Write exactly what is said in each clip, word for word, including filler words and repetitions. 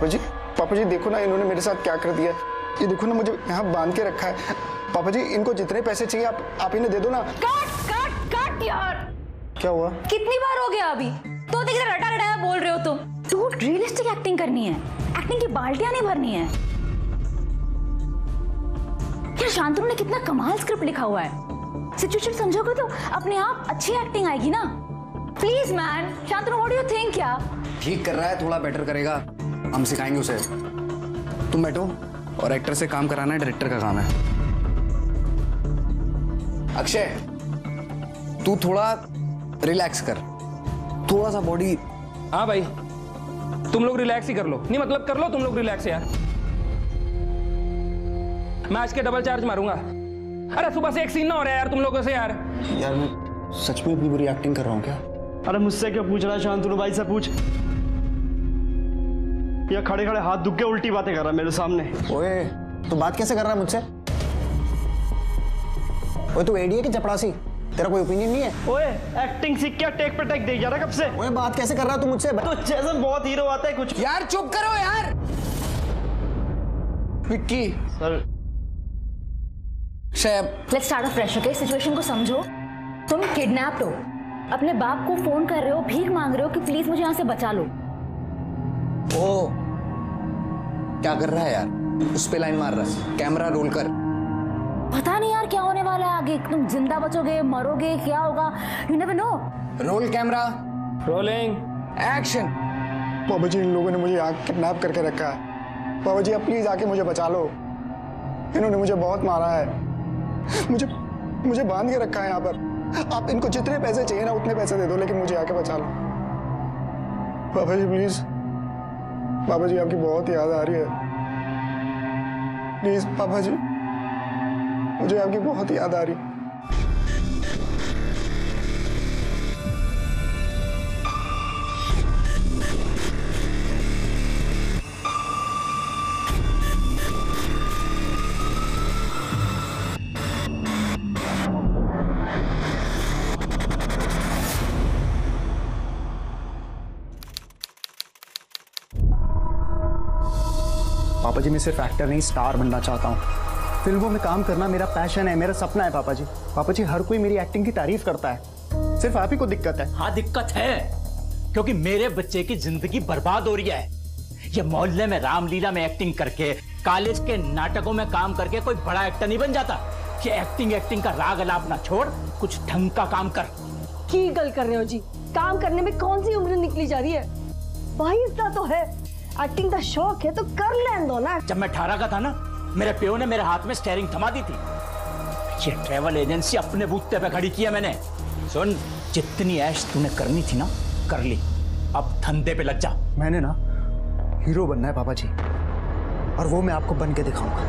पापा जी, पापा जी देखो ना इन्होंने मेरे साथ क्या कर दिया। ये देखो ना मुझे यहाँ बांध के रखा है। पापा जी इनको जितने पैसे चाहिए आप आप इन्हें दे दो ना। काट काट काट यार। क्या हुआ? कितनी बार हो गया अभी? तो देखिए रटा रटाया बोल रहे हो तुम। तो रियलिस्टिक एक्टिंग करनी है, एक्टिंग की बाल्टियां नहीं भरनी है। यार शांतनु ने कितना कमाल स्क्रिप्ट लिखा हुआ है। सिचुएशन समझोगे तो अपने आप अच्छी एक्टिंग आएगी ना। Please man, Shantanu what do you think? क्या ठीक कर रहा है, थोड़ा बेटर करेगा, हम सिखाएंगे उसे। तुम बैठो, और एक्टर से काम कराना डायरेक्टर का काम है। अक्षय तू थोड़ा रिलैक्स कर, थोड़ा सा बॉडी। हाँ भाई तुम लोग रिलैक्स ही कर लो। नहीं मतलब कर लो तुम लोग रिलैक्स यार। मैं आज के डबल चार्ज मारूंगा। अरे सुबह से एक सीन ना हो रहा है यार तुम लोगों से यार। यार मैं सच में इतनी बुरी एक्टिंग कर रहा हूँ क्या? अरे मुझसे क्यों पूछ रहा है शांतनु भाई से पूछ। या खड़े खड़े हाथ दुख के उल्टी बातें कर रहा है मेरे सामने। ओए तू बात कैसे कर रहा है मुझसे? ओए तू एडी है कि चपरासी? तेरा कोई ओपिनियन नहीं है? ओए एक्टिंग सीख क्या टेक पे टेक दे जा रहा कब से? ओए बात कैसे कर रहा है तू मुझसे? तो जैसे बहुत हीरो आता है कुछ। यार चुप करो यार। विक्की सर शैब let's start fresh. Okay situation को समझो। तुम किडनैप्ड हो, अपने बाप को फोन कर रहे हो, भीख मांग रहे हो कि प्लीज मुझे यहाँ से बचा लो। ओ क्या कर रहा है यार? उस पे लाइन मार रहा है। कैमरा रोल कर। पता नहीं यार क्या होने वाला है आगे। तुम जिंदा बचोगे, मरोगे, क्या होगा, you never know. Roll camera, rolling action. पापा जी इन लोगों ने मुझे यहाँ किडनैप करके रखा है। पापा जी आप प्लीज आके मुझे बचा लो। इन्होंने मुझे बहुत मारा है, मुझे मुझे बांध के रखा है यहाँ पर। आप इनको जितने पैसे चाहिए ना उतने पैसे दे दो, लेकिन मुझे आके बचा लो। पापा जी प्लीज, पापा जी आपकी बहुत याद आ रही है। प्लीज पापा जी, मुझे आपकी बहुत याद आ रही है। पापा जी मैं सिर्फ एक्टर नहीं स्टार बनना चाहता हूँ। फिल्मों में काम करना मेरा पैशन है, मेरा सपना है पापा जी। पापा जी हर कोई मेरी एक्टिंग की तारीफ करता है, सिर्फ आप ही को दिक्कत है। हाँ दिक्कत है, क्योंकि मेरे बच्चे की जिंदगी बर्बाद हो रही है। ये मोहल्ले में रामलीला में एक्टिंग करके, कॉलेज के नाटकों में काम करके कोई बड़ा एक्टर नहीं बन जाता। ये एक्टिंग एक्टिंग का राग अलाप ना छोड़, कुछ ढंग का काम कर। की गल कर रहे हो जी? काम करने में कौन सी उम्र निकली जा रही है? बाईस का तो है, एक्टिंग का शौक है तो कर लें दो ना। जब मैं अठारह का था ना, मेरे प्यो ने मेरे हाथ में स्टीयरिंग थमा दी थी। ये ट्रैवल एजेंसी अपने बूते पे खड़ी की है मैंने। सुन, जितनी ऐश तूने करनी थी ना कर ली, अब धंधे पे लग जा। मैंने ना हीरो बनना है पापा जी, और वो मैं आपको बन के दिखाऊंगा।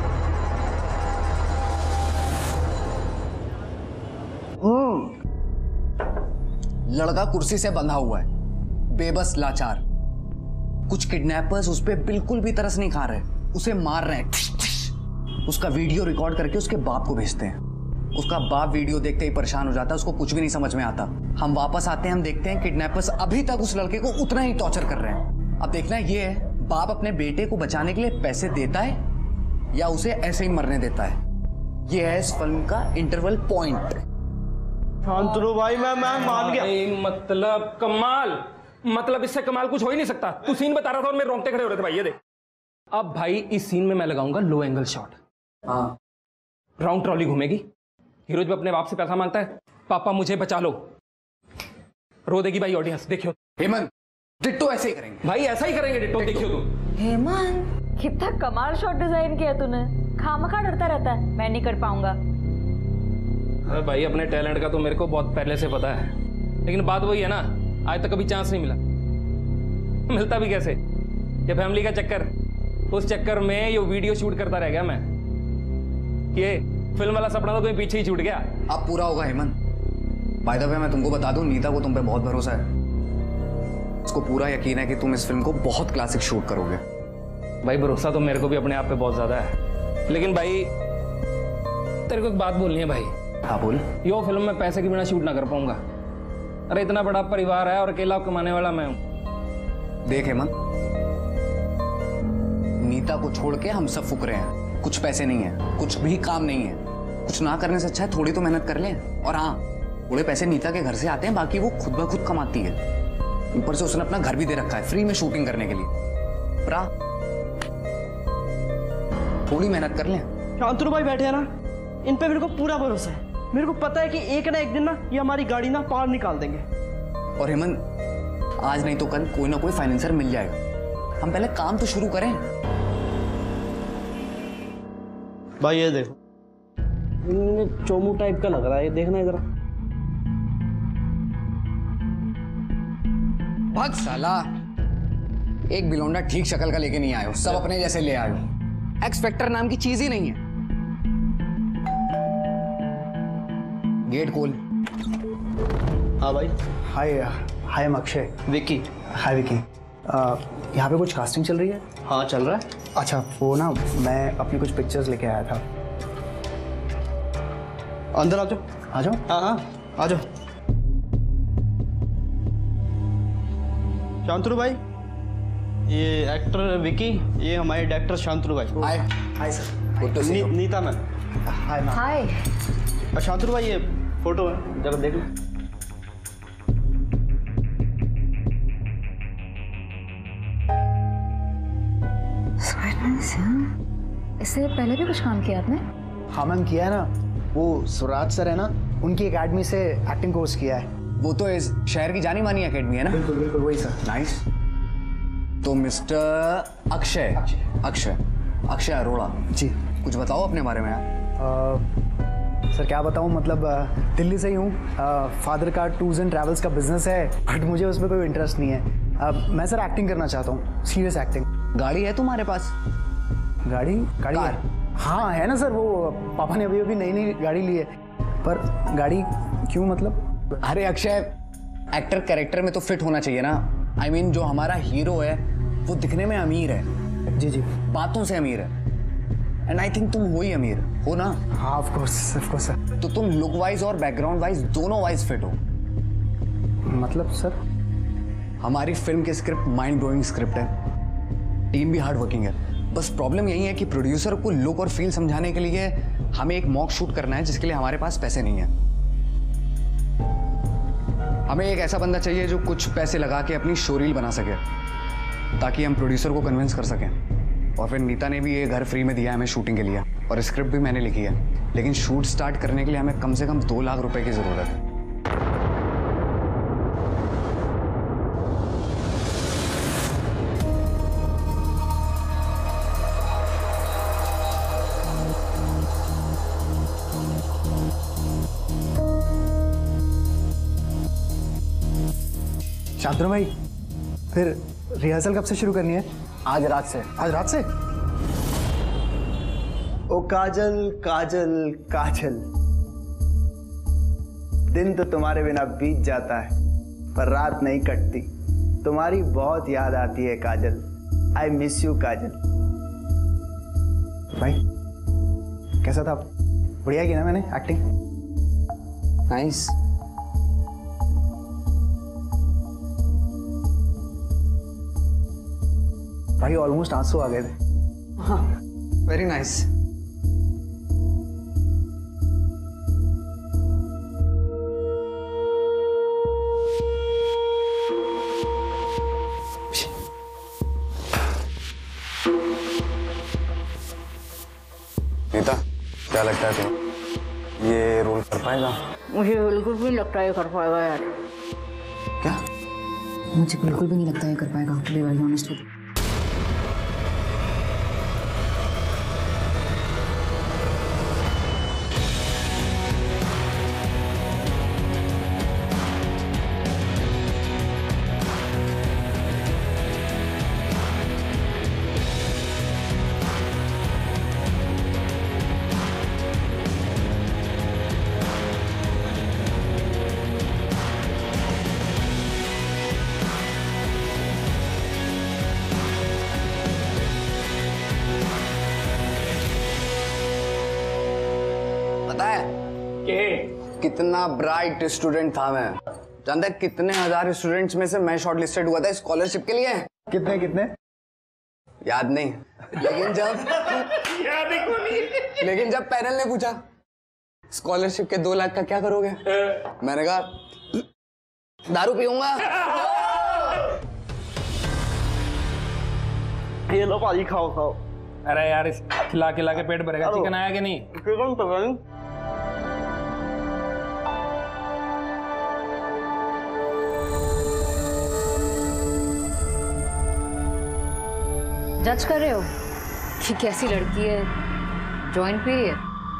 लड़का कुर्सी से बंधा हुआ है, बेबस लाचार। कुछ किडनैपर्स उस पे बिल्कुल भी तरस नहीं खा रहे, उसे मार रहे हैं। उसका वीडियो रिकॉर्ड करके उसके बाप को भेजते हैं। उसका बाप वीडियो देखते ही परेशान हो जाता है, उसको कुछ भी नहीं समझ में आता। हम वापस आते हैं, हम देखते हैं किडनैपर्स अभी तक उस लड़के को उतना ही टॉर्चर कर रहे हैं। अब देखना ये है, बाप अपने बेटे को बचाने के लिए पैसे देता है या उसे ऐसे ही मरने देता है। ये है इस फिल्म का इंटरवल पॉइंट। शांतनु भाई मैं मैं मान गया। मतलब कमाल, मतलब इससे कमाल कुछ हो ही नहीं सकता। तू सीन बता रहा था और मेरे रोंगटे खड़े हो रहे थे भाई। ये देख, अब भाई इस सीन में मैं लगाऊंगा लो एंगल शॉट। हाँ राउंड ट्रॉली घूमेगी, हीरो जब अपने बाप से पैसा मांगता है, पापा मुझे बचा लो, रो देगी भाई ऑडियंस। देखियो हेमंत, डिट्टो ऐसे ही करेंगे भाई, ऐसा ही करेंगे डिट्टो। देखियो तुम। हेमंत कितना कमाल शॉट डिजाइन किया तूने। खामखा डरता रहता है मैं नहीं कर पाऊंगा। अरे भाई अपने टैलेंट का तो मेरे को बहुत पहले से पता है, लेकिन बात वही है ना, आज तक कभी चांस नहीं मिला। मिलता भी कैसे? ये फैमिली का चक्कर, उस चक्कर में ये वीडियो शूट करता रह गया मैं। ये फिल्म वाला सपना तो कहीं पीछे ही छूट गया। अब पूरा होगा हेमंत। बाय द वे मैं तुमको बता दूं, नीता को तुम पे बहुत भरोसा है। उसको पूरा यकीन है कि तुम इस फिल्म को बहुत क्लासिक शूट करोगे। भाई भरोसा तो मेरे को भी अपने आप पे बहुत ज्यादा है, लेकिन भाई तेरे को एक बात बोलनी है भाई। हाँ बोल। यो फिल्म में पैसे के बिना शूट ना कर पाऊंगा। अरे इतना बड़ा परिवार है और अकेला कमाने वाला मैं हूं। देख हेमंत, नीता को छोड़ के हम सब फुक रहे हैं। कुछ पैसे नहीं है, कुछ भी काम नहीं है। कुछ ना करने से अच्छा है थोड़ी तो मेहनत कर लें। और हाँ, थोड़े पैसे नीता के घर से आते हैं, बाकी वो खुद ब खुद कमाती है। ऊपर से उसने अपना घर भी दे रखा है फ्री में शूटिंग करने के लिए। प्रा थोड़ी मेहनत कर लें। शांतनु भाई बैठे हैं ना, इन पे मेरे को पूरा भरोसा है। मेरे को पता है कि एक ना एक दिन ना ये हमारी गाड़ी ना पार निकाल देंगे। और हेमंत, आज नहीं तो कल कोई ना कोई फाइनेंसर मिल जाएगा। हम पहले काम तो शुरू करें। भाई ये देखो, इनमें चोमू टाइप का लग रहा है, ये देखना इधर। भाग साला, एक बिलोंडा ठीक शक्ल का लेके नहीं आयो, सब अपने जैसे ले आयो। एक्स फैक्टर नाम की चीज ही नहीं है। गेट खोल। हाँ भाई। Hi hi am Akshay. Vicky. Hi Vicky. यहाँ पे कुछ कास्टिंग चल रही है? हाँ चल रहा है। अच्छा, वो ना मैं अपनी कुछ पिक्चर्स लेके आया था। अंदर आ जाओ। आ जाओ। हाँ हाँ आ जाओ। शांतनु भाई, ये एक्टर विकी, ये हमारे डायरेक्टर शांतनु भाई। Hi. Hi sir. Good to see you. Nita ma'am. Hi ma'am. Hi. Shantanu भाई ये फोटो है, जरा देख लो। इससे पहले भी कुछ काम किया आपने? हाँ मैम, किया है ना। वो सुराज सर है ना, उनकी एकेडमी से एक्टिंग कोर्स किया है। वो तो इस शहर की जानी मानी एकेडमी है ना? बिल्कुल बिल्कुल वही सर। नाइस। तो मिस्टर अक्षय अक्षय अक्षय अरोड़ा जी, कुछ बताओ अपने बारे में यार। आ, सर क्या बताऊँ, मतलब आ, दिल्ली से ही हूँ। फादर का टूर्स एंड ट्रैवल्स का बिजनेस है, बट मुझे उसमें कोई इंटरेस्ट नहीं है। आ, मैं सर एक्टिंग करना चाहता हूँ, सीरियस एक्टिंग। गाड़ी है तुम्हारे पास? गाड़ी गाड़ी कार? हाँ है ना सर, वो पापा ने अभी अभी नई नई गाड़ी ली है। पर गाड़ी क्यों, मतलब? अरे अक्षय, एक्टर कैरेक्टर में तो फिट होना चाहिए ना। आई I मीन mean, जो हमारा हीरो है वो दिखने में अमीर है। जी जी। बातों से अमीर है। एंड आई थिंक तुम हो ही अमीर हो ना? हाँ of course of course sir. तो तुम लुक वाइज और बैकग्राउंड वाइज दोनों वाइज फिट हो। मतलब सर? हमारी फिल्म की स्क्रिप्ट माइंड ब्लोइंग स्क्रिप्ट है, टीम भी हार्ड वर्किंग है। बस प्रॉब्लम यही है कि प्रोड्यूसर को लुक और फील समझाने के लिए हमें एक मॉक शूट करना है, जिसके लिए हमारे पास पैसे नहीं है। हमें एक ऐसा बंदा चाहिए जो कुछ पैसे लगा के अपनी शोरील बना सके, ताकि हम प्रोड्यूसर को कन्विंस कर सकें। और फिर नीता ने भी ये घर फ्री में दिया है हमें शूटिंग के लिए, और स्क्रिप्ट भी मैंने लिखी है। लेकिन शूट स्टार्ट करने के लिए हमें कम से कम दो लाख रुपए की जरूरत है। शांतनु भाई, फिर रिहर्सल कब से शुरू करनी है? आज रात से। आज रात से? ओ काजल काजल काजल, दिन तो तुम्हारे बिना बीत जाता है, पर रात नहीं कटती। तुम्हारी बहुत याद आती है काजल। आई मिस यू काजल। भाई कैसा था? बढ़िया की ना मैंने एक्टिंग? नाइस। भाई ऑलमोस्ट आंसू आ गए थे। हाँ, वेरी नाइस। नीता, क्या लगता है तुम्हें ये रोल कर पाएगा? मुझे बिल्कुल भी लगता है कर पाएगा यार। क्या? मुझे बिल्कुल भी नहीं लगता है कर पाएगा, to be very honest with you. पता है कितना ब्राइट स्टूडेंट था मैं? जानता है कितने हजार स्टूडेंट्स में से मैं शॉर्ट लिस्टेड हुआ था स्कॉलरशिप के लिए? कितने कितने? याद नहीं, लेकिन जब याद ही क्यों नहीं? लेकिन जब पैनल ने पूछा स्कॉलरशिप के दो लाख का क्या करोगे, मैंने कहा दारू पीऊंगा। ये लो भाजी, खाओ खाओ। अरे यार, इस खिला खिला के पेट भरेगा। चिकन आया कि नहीं? चिकन तो नहीं। जज कर रहे हो कि कैसी लड़की है, जॉइंट पीरियड?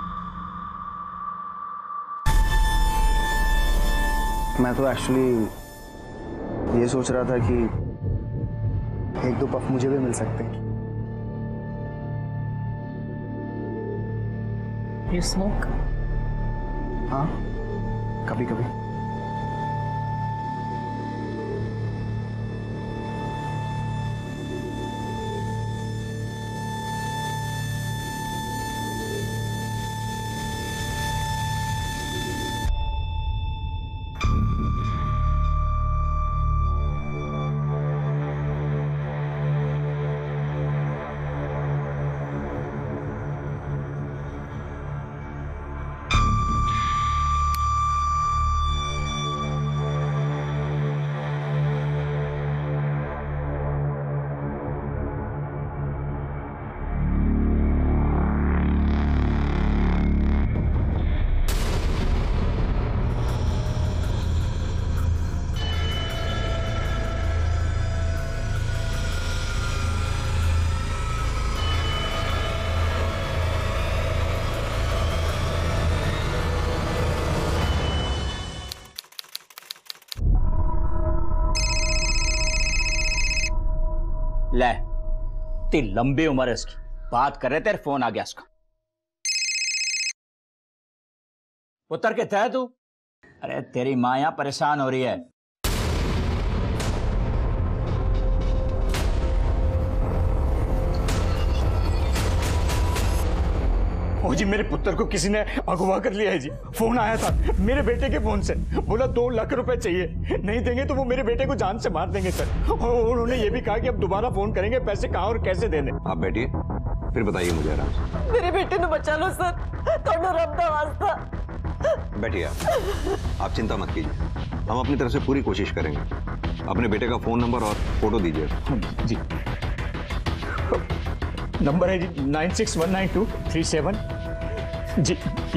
मैं तो एक्चुअली ये सोच रहा था कि एक दो पफ मुझे भी मिल सकते हैं। You smoke? हाँ, कभी कभी। ले, इतनी लंबी उम्र है इसकी, बात कर रहे तेरे फोन आ गया इसका। उतर के थे तू? अरे तेरी माँ यहाँ परेशान हो रही है। ओ जी, मेरे पुत्र को किसी ने अगवा कर लिया है जी। फोन आया था मेरे बेटे के फोन से, बोला दो लाख रुपए चाहिए, नहीं देंगे तो वो मेरे बेटे को जान से मार देंगे सर। और उन्होंने ये भी कहा कि अब दोबारा फोन करेंगे, पैसे कहाँ और कैसे देने। आप बैठिए, फिर बताइए मुझे आराम से। मेरे बेटे ने बचा लो सर, थोड़ा रब दा वास्ता। बैठिए आप आप चिंता मत कीजिए, हम अपनी तरफ से पूरी कोशिश करेंगे। अपने बेटे का फोन नंबर और फोटो दीजिए। जी, नंबर है जी nine six one nine two three seven. जी ये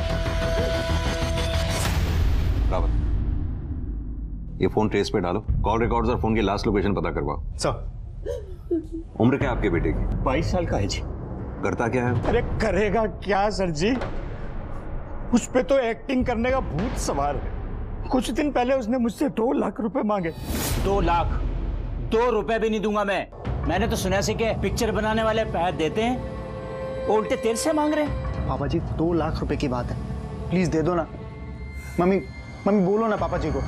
रावत, ये फोन ट्रेस पे डालो, कॉल रिकॉर्ड्स और फोन की लास्ट लोकेशन पता करवाओ। सर, उम्र क्या आपके बेटे की? बाईस साल का है जी। करता क्या है? अरे करेगा क्या सर जी, उस पे तो एक्टिंग करने का भूत सवार है। कुछ दिन पहले उसने मुझसे दो लाख रुपए मांगे। दो लाख? दो रुपए भी नहीं दूंगा मैं। मैंने तो सुना सी के पिक्चर बनाने वाले पैसे देते हैं, उल्टे तेरे से मांग रहे हैं। पापा जी, दो लाख रुपए की बात है, प्लीज दे दो ना। मम्मी मम्मी बोलो ना पापा जी को।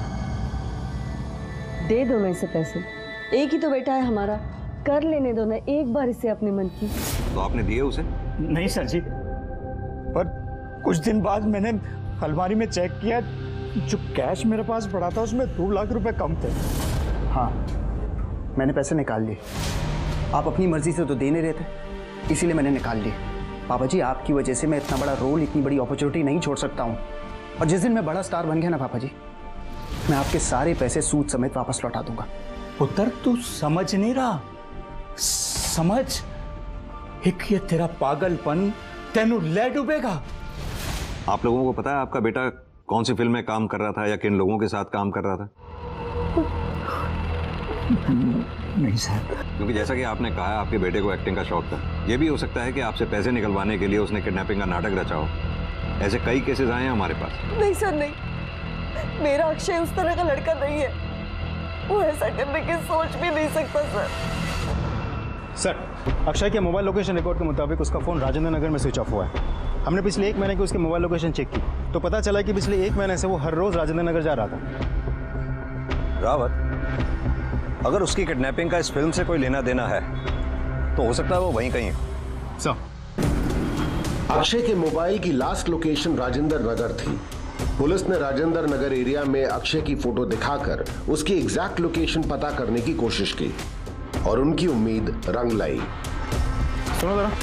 दे दो ना इसे पैसे, एक ही तो बेटा है हमारा, कर लेने दो ना एक बार इसे अपने मन की। तो आपने दिए उसे? नहीं सर जी, पर कुछ दिन बाद मैंने अलमारी में चेक किया, जो कैश मेरे पास पड़ा था उसमें दो लाख रुपए कम थे। हाँ, मैंने पैसे निकाल लिए। आप अपनी मर्जी से तो दे नहीं रहे थे, इसीलिए मैंने निकाल लिए। पापा जी, आपकी वजह से मैं इतना बड़ा रोल, इतनी बड़ी अपॉर्चुनिटी नहीं छोड़ सकता हूँ। और जिस दिन मैं बड़ा स्टार बन गया ना पापा जी, मैं आपके सारे पैसे सूद समेत वापस लौटा दूंगा। पुत्र, तू समझ नहीं रहा। समझ, एक ये तेरा पागलपन तेनू ले डूबेगा। आप लोगों को पता है आपका बेटा कौन सी फिल्म में काम कर रहा था या किन लोगों के साथ काम कर रहा था? नहीं सर। क्योंकि जैसा कि आपने कहा है आपके बेटे को एक्टिंग का शौक था, ये भी हो सकता है कि आपसे पैसे निकलवाने के लिए उसने किडनैपिंग का नाटक रचा हो। ऐसे कई केसेस आए हैं हमारे पास। नहीं सर नहीं, मेरा अक्षय उस तरह का लड़का नहीं है, वो ऐसा करने की सोच भी नहीं सकता सर। सर, अक्षय के मोबाइल लोकेशन रिकॉर्ड के मुताबिक उसका फोन राजेंद्र नगर में स्विच ऑफ हुआ है। हमने पिछले एक महीने की उसकी मोबाइल लोकेशन चेक की तो पता चला कि पिछले एक महीने से वो हर रोज राजेंद्र नगर जा रहा था। रावत, अगर उसकी किडनैपिंग का इस फिल्म से कोई लेना देना है तो हो सकता है वो वहीं कहीं है। सर, अक्षय के मोबाइल की लास्ट लोकेशन राजेंद्र नगर थी। पुलिस ने राजेंद्र नगर एरिया में अक्षय की फोटो दिखाकर उसकी एग्जैक्ट लोकेशन पता करने की कोशिश की। और उनकी उम्मीद रंग लाई। सुनो जरा,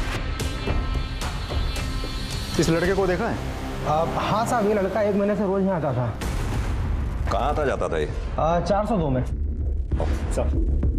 इस लड़के को देखा है? आ, हाँ साहब, ये लड़का एक महीने से रोज यहाँ आता था। कहाँ आता जाता था ये? चार सौ दो में। सर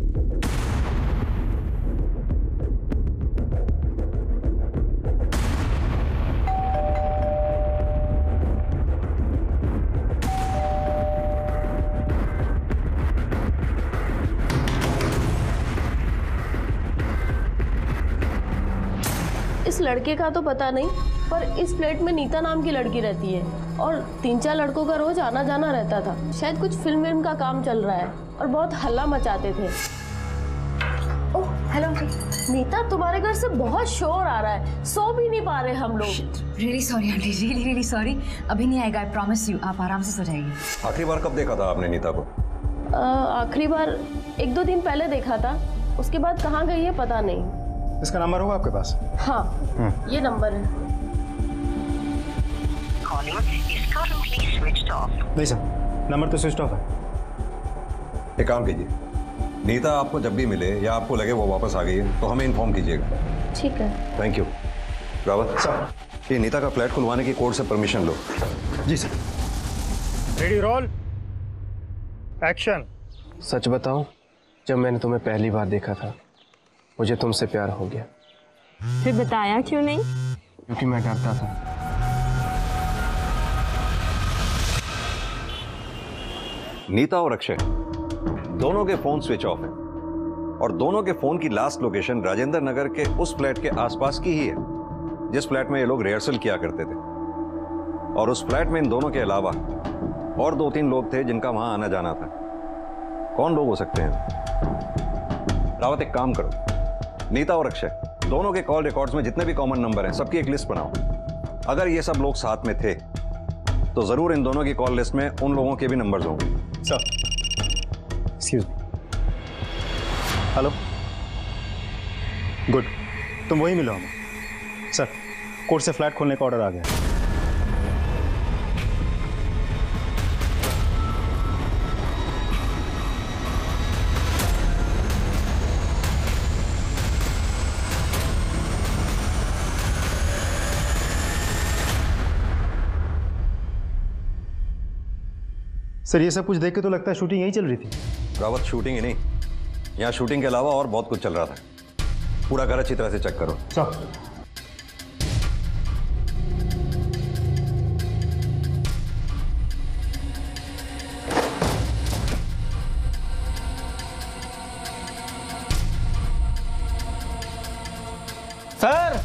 इस लड़के का तो पता नहीं, पर इस फ्लैट में नीता नाम की लड़की रहती है और तीन चार लड़कों का रोज आना जाना रहता था। शायद कुछ फिल्म विल्म का काम चल रहा है और बहुत हल्ला मचाते थे। ओह हेलो नीता, तुम्हारे घर से बहुत शोर आ रहा है, सो भी नहीं पा रहे हम लोग। Really sorry aunty, really really sorry. अभी नहीं आएगा, आई प्रॉमिस यू। आप आराम से सो जाइए। आखिरी बार कब देखा था आपने नीता को? आखिरी बार एक दो दिन पहले देखा था, उसके बाद कहाँ गई है पता नहीं। इसका नंबर होगा आपके पास? हाँ ये नंबर है। नहीं सर, नंबर तो स्विच ऑफ है। एक काम कीजिए, नीता आपको जब भी मिले या आपको लगे वो वापस आ गई है तो हमें इन्फॉर्म कीजिएगा। ठीक है। Thank you. रावत सर, ये नीता का फ्लैट खुलवाने की कोर्ट से परमिशन लो। जी सर। Ready roll action. सच बताऊं, जब मैंने तुम्हें पहली बार देखा था मुझे तुमसे प्यार हो गया। फिर बताया क्यों नहीं? क्योंकि मैं डरता था। नीता और अक्षय दोनों के फोन स्विच ऑफ हैं और दोनों के फोन की लास्ट लोकेशन राजेंद्र नगर के उस फ्लैट के आसपास की ही है जिस फ्लैट में ये लोग रिहर्सल किया करते थे। और उस फ्लैट में इन दोनों के अलावा और दो तीन लोग थे जिनका वहां आना जाना था। कौन लोग हो सकते हैं? रावत एक काम करो, नीता और अक्षय दोनों के कॉल रिकॉर्ड्स में जितने भी कॉमन नंबर हैं सबकी एक लिस्ट बनाओ। अगर ये सब लोग साथ में थे तो जरूर इन दोनों की कॉल लिस्ट में उन लोगों के भी नंबर्स होंगे। Sir excuse me. Hello, good, तुम वही मिलो हमें। सर, कोर्ट से फ्लैट खोलने का ऑर्डर आ गया। सर ये सब कुछ देख के तो लगता है शूटिंग यही चल रही थी। रावत, शूटिंग ही नहीं, यहाँ शूटिंग के अलावा और बहुत कुछ चल रहा था। पूरा घर अच्छी तरह से चेक करो। सर सर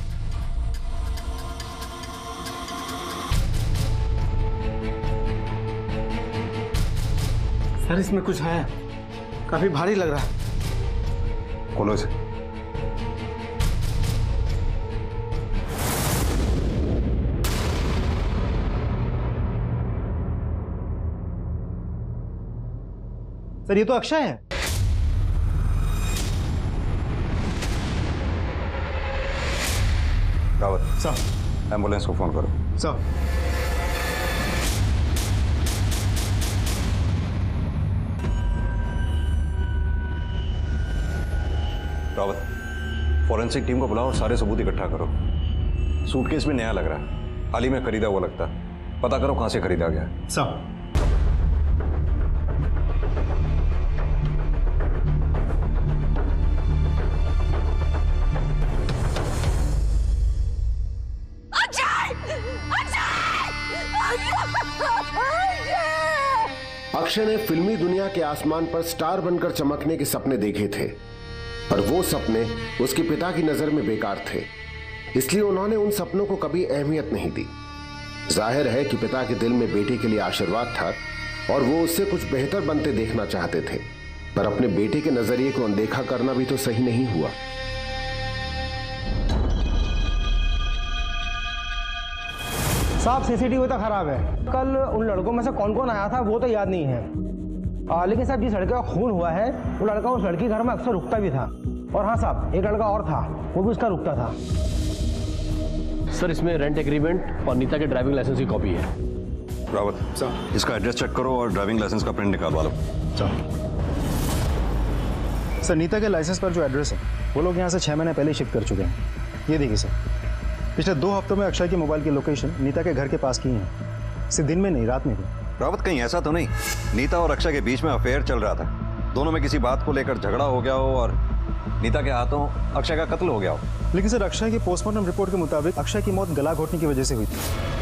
सर इसमें कुछ है, काफी भारी लग रहा है। खोलो इसे। सर ये तो अक्षय है। रावत सर, एम्बुलेंस को फोन करो। सर रावत, फॉरेंसिक टीम को बुलाओ और सारे सबूत इकट्ठा करो। सूटकेस भी नया लग रहा है, हाल ही में खरीदा हुआ लगता है। पता करो कहां से खरीदा गया है। सर अक्षय ने फिल्मी दुनिया के आसमान पर स्टार बनकर चमकने के सपने देखे थे, पर वो सपने उसके पिता की नजर में बेकार थे, इसलिए उन्होंने उन सपनों को कभी अहमियत नहीं दी। जाहिर है कि पिता के दिल में बेटे के लिए आशीर्वाद था और वो उससे कुछ बेहतर बनते देखना चाहते थे, पर अपने बेटे के नजरिए को अनदेखा करना भी तो सही नहीं हुआ। साहब सीसीटीवी तो खराब है। कल उन लड़कों में से कौन कौन आया था वो तो याद नहीं है, आ, लेकिन साहब जिस लड़के का खून हुआ है वो लड़का उस लड़की घर में अक्सर रुकता भी था। और हाँ साहब, एक लड़का और था, वो भी उसका रुकता था। सर इसमें रेंट एग्रीमेंट और नीता के ड्राइविंग लाइसेंस की कॉपी है। रावत सर, इसका एड्रेस चेक करो और ड्राइविंग लाइसेंस का प्रिंट निकालवा लो। सर नीता के लाइसेंस पर जो एड्रेस है वो लोग यहाँ से छः महीने पहले शिफ्ट कर चुके हैं। ये देखिए सर, पिछले दो हफ्तों में अक्षय के मोबाइल की लोकेशन नीता के घर के पास की है, सिर्फ दिन में नहीं रात में भी। रावत कहीं ऐसा तो नहीं नीता और अक्षय के बीच में अफेयर चल रहा था, दोनों में किसी बात को लेकर झगड़ा हो गया हो और नीता के हाथों अक्षय का कत्ल हो गया हो? लेकिन सर अक्षय की पोस्टमार्टम रिपोर्ट के मुताबिक अक्षय की मौत गला घोटने की वजह से हुई थी।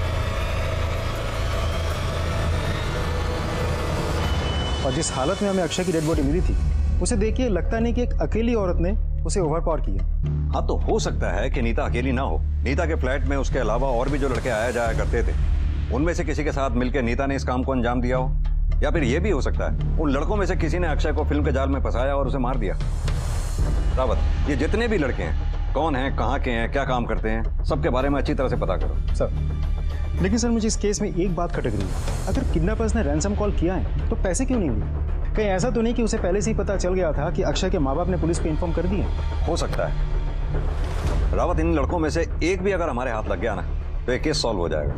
और जिस हालत में हमें अक्षय की डेड बॉडी मिली थी उसे देखिए लगता नहीं कि एक अकेली औरत ने उसे ओवरपावर किया। हाँ तो हो सकता है कि नीता अकेली ना हो, नीता के फ्लैट में उसके अलावा और भी जो लड़के आया जाया करते थे उनमें से किसी के साथ मिलकर नीता ने इस काम को अंजाम दिया हो, या फिर यह भी हो सकता है उन लड़कों में से किसी ने अक्षय को फिल्म के जाल में फंसाया और उसे मार दिया। रावत, ये जितने भी लड़के हैं कौन हैं, कहाँ के हैं, क्या काम करते हैं, सबके बारे में अच्छी तरह से पता करो। सर लेकिन सर मुझे इस केस में एक बात खटक रही है, अगर किडनैपर्स ने रैंसम कॉल किया है तो पैसे क्यों नहीं लिए? कहीं ऐसा तो नहीं कि उसे पहले से ही पता चल गया था कि अक्षय के माँ बाप ने पुलिस को इन्फॉर्म कर दिया? हो सकता है रावत, इन लड़कों में से एक भी अगर हमारे हाथ लग गया ना तो ये केस सॉल्व हो जाएगा।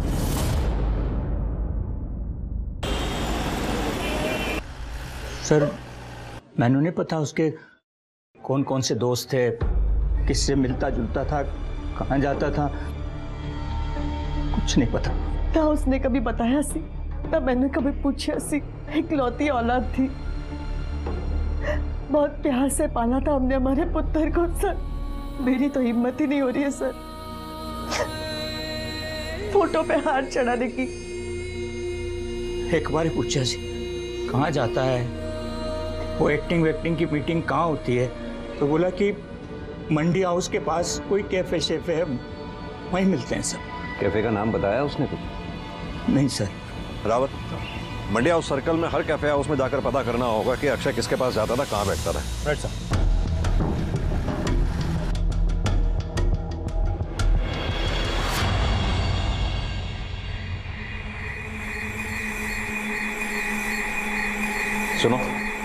सर मैंने नहीं पता उसके कौन कौन से दोस्त थे, किससे मिलता जुलता था, कहाँ जाता था, कुछ नहीं पता। ना उसने कभी बताया सी, ना मैंने कभी पूछा सी। इकलौती औलाद थी, बहुत प्यार से पाला था हमने हमारे पुत्र को। सर मेरी तो हिम्मत ही नहीं हो रही है सर फोटो पे हाथ चढ़ाने की। एक बार ही पूछा सी कहाँ जाता है, वो एक्टिंग वेक्टिंग की मीटिंग कहाँ होती है, तो बोला कि मंडी हाउस के पास कोई कैफे शेफे है, वहीं मिलते हैं सब। कैफे का नाम बताया उसने कुछ? नहीं sir. Rawat, Mandi House circle में हर कैफे हाउस में जाकर पता करना होगा कि अक्षय किसके पास जाता था, कहाँ बैठता था। Right sir. सुनो,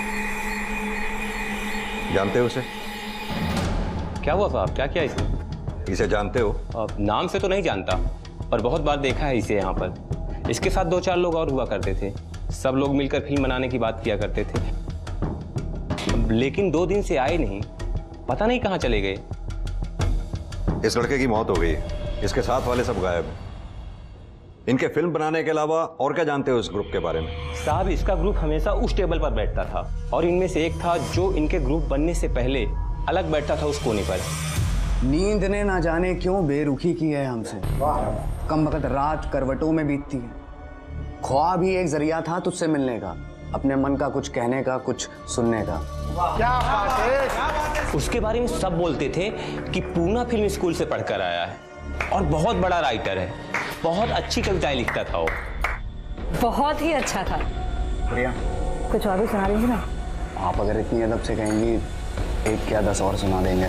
जानते हो उसे? क्या हुआ साहब, क्या किया इसे? इसे जानते हो? आ, नाम से तो नहीं जानता, पर बहुत बार देखा है इसे यहाँ पर। इसके साथ दो चार लोग और हुआ करते थे, सब लोग मिलकर फिल्म बनाने की बात किया करते थे, लेकिन दो दिन से आए नहीं, पता नहीं कहाँ चले गए। इस लड़के की मौत हो गई है, इसके साथ वाले सब गायब हैं। इनके फिल्म बनाने के अलावा और क्या जानते हो इस ग्रुप के बारे में? साहब इसका ग्रुप हमेशा उस टेबल पर बैठता था, और इनमें से एक था जो इनके ग्रुप बनने से पहले अलग बैठता था उस कोने पर। नींद ने ना जाने क्यों बेरुखी की है हमसे, कम वक्त रात करवटों में बीतती है। ख्वाब ही एक जरिया था तुझसे मिलने का, अपने मन का कुछ कहने का, कुछ सुनने का। क्या बात है? उसके बारे में सब बोलते थे कि पूना फिल्म स्कूल से पढ़कर आया है और बहुत बड़ा राइटर है, बहुत अच्छी कविताएं लिखता था वो। बहुत ही अच्छा था। प्रिया, कुछ और भी सुना देंगे ना? आप अगर इतनी अदब से कहेंगी एक क्या दस और सुना देंगे।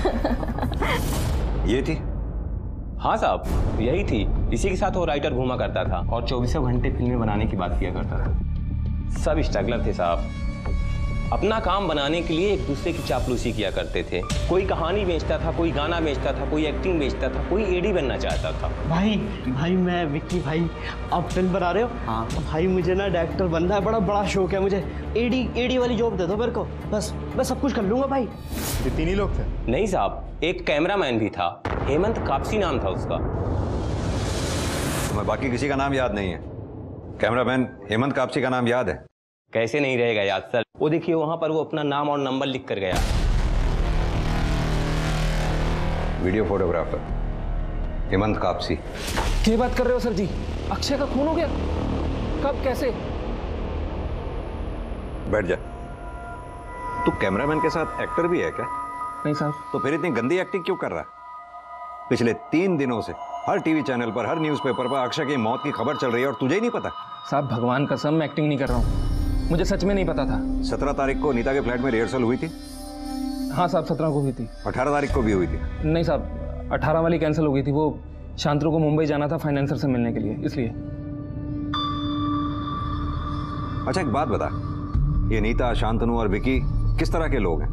ये थी? हाँ साहब यही थी, इसी के साथ वो राइटर घूमा करता था और चौबीसों घंटे फिल्में बनाने की बात किया करता था। सब स्ट्रगलर थे साहब, अपना काम बनाने के लिए एक दूसरे की चापलूसी किया करते थे। कोई कहानी बेचता था, कोई गाना बेचता था, कोई एक्टिंग बेचता था, कोई एडी बनना चाहता था। भाई भाई मैं विक्की भाई, आप फिल्म बना रहे हो? हाँ भाई, मुझे ना डायरेक्टर बनना है, बड़ा बड़ा शौक है मुझे। एडी एडी वाली जॉब दे दो मेरे को, बस मैं सब कुछ कर लूंगा भाई। ये तीन ही लोग थे? नहीं साहब, एक कैमरामैन भी था, हेमंत कापसी नाम था उसका। तुम्हें बाकी किसी का नाम याद नहीं है? कैमरामैन हेमंत कापसी का नाम याद है? कैसे नहीं रहेगा याद सर, वो देखिए वहां पर वो अपना नाम और नंबर लिख कर गया। Video photographer Hemant Kapsi. क्या बात कर रहे हो सर जी? अक्षय का खून हो गया? कब, कैसे? बैठ जा। तू कैमरामैन के साथ एक्टर भी है क्या? नहीं साहब। तो फिर इतनी गंदी एक्टिंग क्यों कर रहा है? पिछले तीन दिनों से हर टीवी चैनल पर, हर न्यूज़पेपर पर अक्षय की मौत की खबर चल रही है और तुझे ही नहीं पता? साहब भगवान कसम मैं एक्टिंग नहीं कर रहा हूँ, मुझे सच में नहीं पता था। सत्रह तारीख को नीता के फ्लैट में रिहर्सल हुई थी? हाँ साहब, सत्रह को हुई थी। अठारह तारीख को भी हुई थी? नहीं साहब, अठारह वाली कैंसिल हो गई थी, वो शांतनु को मुंबई जाना था फाइनेंसर से मिलने के लिए, इसलिए। अच्छा एक बात बता, ये नीता, शांतनु और विकी किस तरह के लोग हैं?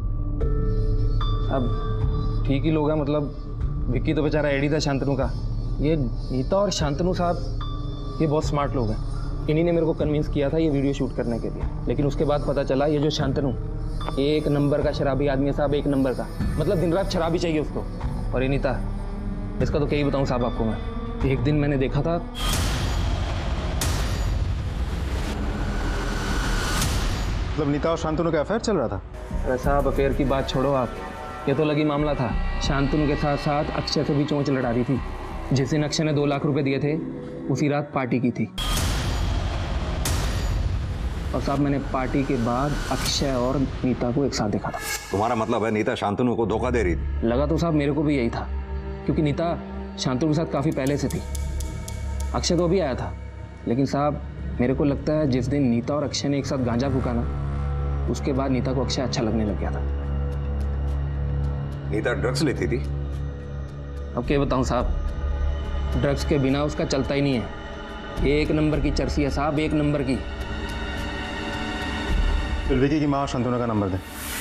अब ठीक ही लोग हैं, मतलब विक्की तो बेचारा एडी था शांतनु का, ये नीता और शांतनु साहब ये बहुत स्मार्ट लोग हैं। इन्हीं ने मेरे को कन्विंस किया था ये वीडियो शूट करने के लिए। लेकिन उसके बाद पता चला ये जो शांतनु एक नंबर का शराबी आदमी है साहब, एक नंबर का, मतलब दिन रात शराबी चाहिए उसको। और ये नीता, इसका तो क्या ही बताऊं साहब आपको मैं। एक दिन मैंने देखा था मतलब नीता और शांतनु का अफेयर चल रहा था? अरे साहब अफेयर की बात छोड़ो आप, ये तो लगी मामला था। शांतनु के साथ साथ अक्षय से भी चोंच लड़ा रही थी। जिस दिन अक्षय ने दो लाख रुपए दिए थे उसी रात पार्टी की थी। और साहब मैंने पार्टी के बाद अक्षय और नीता को एक साथ देखा था। तुम्हारा मतलब है नीता शांतनु को धोखा दे रही थी? लगा तो साहब मेरे को भी यही था, क्योंकि नीता शांतनु के साथ काफ़ी पहले से थी। अक्षय तो अभी आया था, लेकिन साहब मेरे को लगता है जिस दिन नीता और अक्षय ने एक साथ गांजा फूका ना, उसके बाद नीता को अक्षय अच्छा लगने लग गया था। नीता ड्रग्स लेती थी? अब क्या बताऊं साहब, ड्रग्स के बिना उसका चलता ही नहीं है। एक नंबर की चर्सी है साहब, एक नंबर की। फिर विकी की माँ शांतनु का नंबर दें।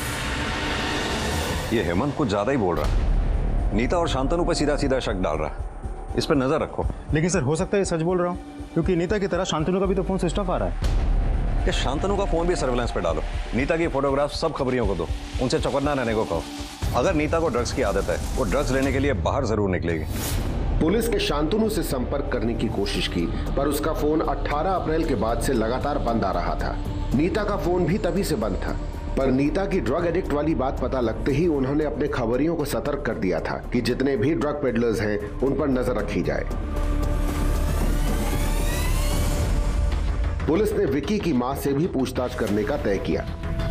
ये हेमंत कुछ ज्यादा ही बोल रहा है। नीता और शांतनु पर सीधा सीधा शक डाल रहा है। इस पर नजर रखो। लेकिन सर हो सकता है ये सच बोल रहा हूँ, क्योंकि नीता की तरह शांतनु का भी तो फोन स्विच ऑफ आ रहा है। कि शांतनु का फोन भी सर्विलांस पे डालो। नीता की फोटोग्राफ सब खबरियों को दो, उनसे चौकन्ना रहने को कहो। अगर नीता को ड्रग्स की आदत है, वो ड्रग्स लेने के लिए बाहर जरूर निकलेगी। पुलिस ने शांतनु से संपर्क करने की कोशिश की, पर उसका फोन अठारह अप्रैल के बाद से लगातार बंद आ रहा था। नीता का फोन भी तभी से बंद था, पर नीता की ड्रग एडिक्ट वाली बात पता लगते ही उन्होंने अपने खबरियों को सतर्क कर दिया था कि जितने भी ड्रग पेडलर्स हैं उन पर नजर रखी जाए। पुलिस ने विकी की मां से भी पूछताछ करने का तय किया।